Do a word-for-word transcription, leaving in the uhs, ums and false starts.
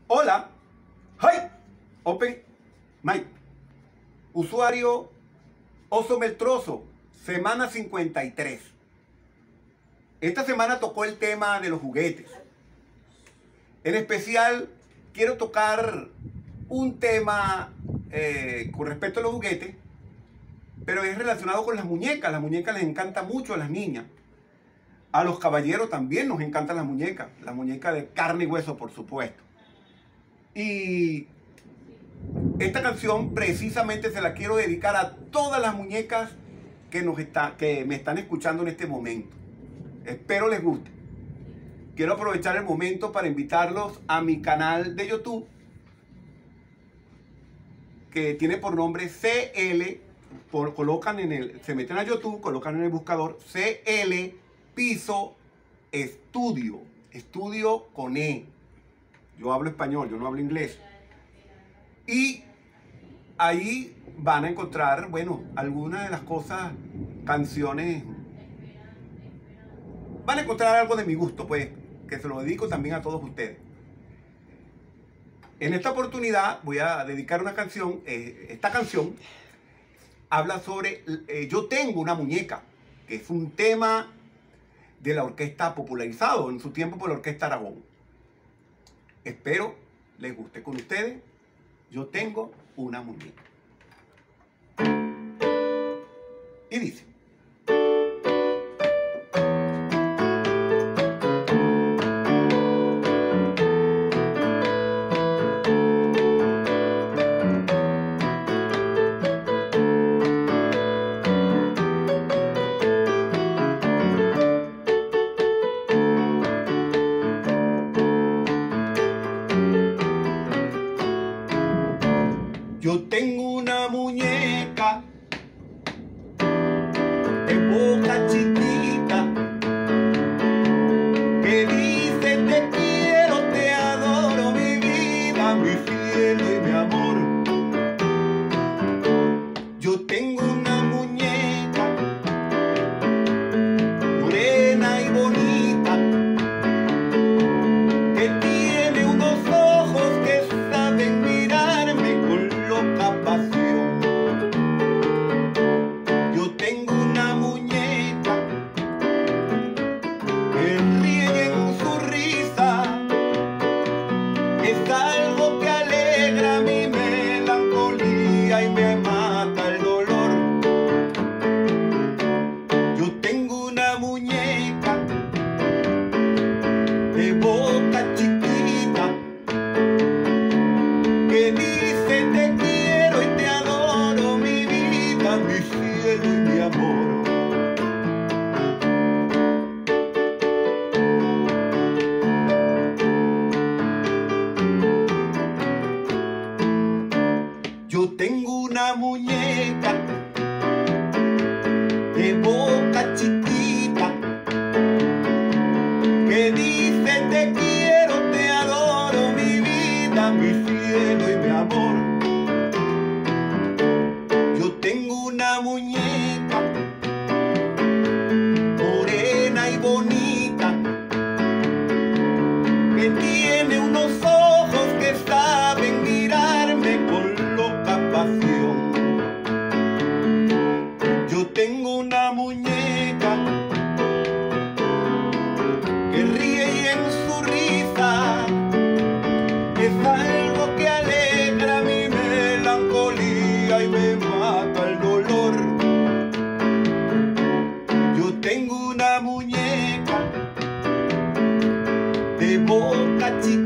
Hola, hi, open mic, usuario Oso Meltroso, semana cincuenta y tres. Esta semana tocó el tema de los juguetes. En especial, quiero tocar un tema eh, con respecto a los juguetes, pero es relacionado con las muñecas. Las muñecas les encanta mucho a las niñas. A los caballeros también nos encantan las muñecas. Las muñecas de carne y hueso, por supuesto. Y esta canción precisamente se la quiero dedicar a todas las muñecas que, nos está, que me están escuchando en este momento. Espero les guste. Quiero aprovechar el momento para invitarlos a mi canal de YouTube, que tiene por nombre C L, por, colocan en el, se meten a YouTube, colocan en el buscador C L Piso Estudio, estudio con E. Yo hablo español, yo no hablo inglés. Y ahí van a encontrar, bueno, algunas de las cosas, canciones. Van a encontrar algo de mi gusto, pues, que se lo dedico también a todos ustedes. En esta oportunidad voy a dedicar una canción. Eh, esta canción habla sobre, eh, yo tengo una muñeca, que es un tema de la orquesta popularizado en su tiempo por la Orquesta Aragón. Espero les guste. Con ustedes, yo tengo una muñeca. Y dice: yo tengo una muñeca de boca chiquita que dice te quiero, te adoro, mi vida, mi cielo y mi amor. Yo tengo una muñeca morena y bonita que tiene unos ojos que saben mirarme con loca pasión. Yo tengo una muñeca que ríe en su risa, es algo que alegra mi melancolía y me mata el dolor. Yo tengo una muñeca de boca chiquita que dice te quiero y te adoro, mi vida, mi cielo y mi amor. Yo tengo una muñeca de boca chiquita que dice te quiero, te adoro, mi vida, mi cielo y mi amor. Yo tengo una muñeca morena y bonita que tiene unos ojos que saben mirarme con loca pasión. Yo tengo una muñeca que ríe y en su risa es algo que alegra mi melancolía y me mata el dolor. Yo tengo una muñeca de boca chiquita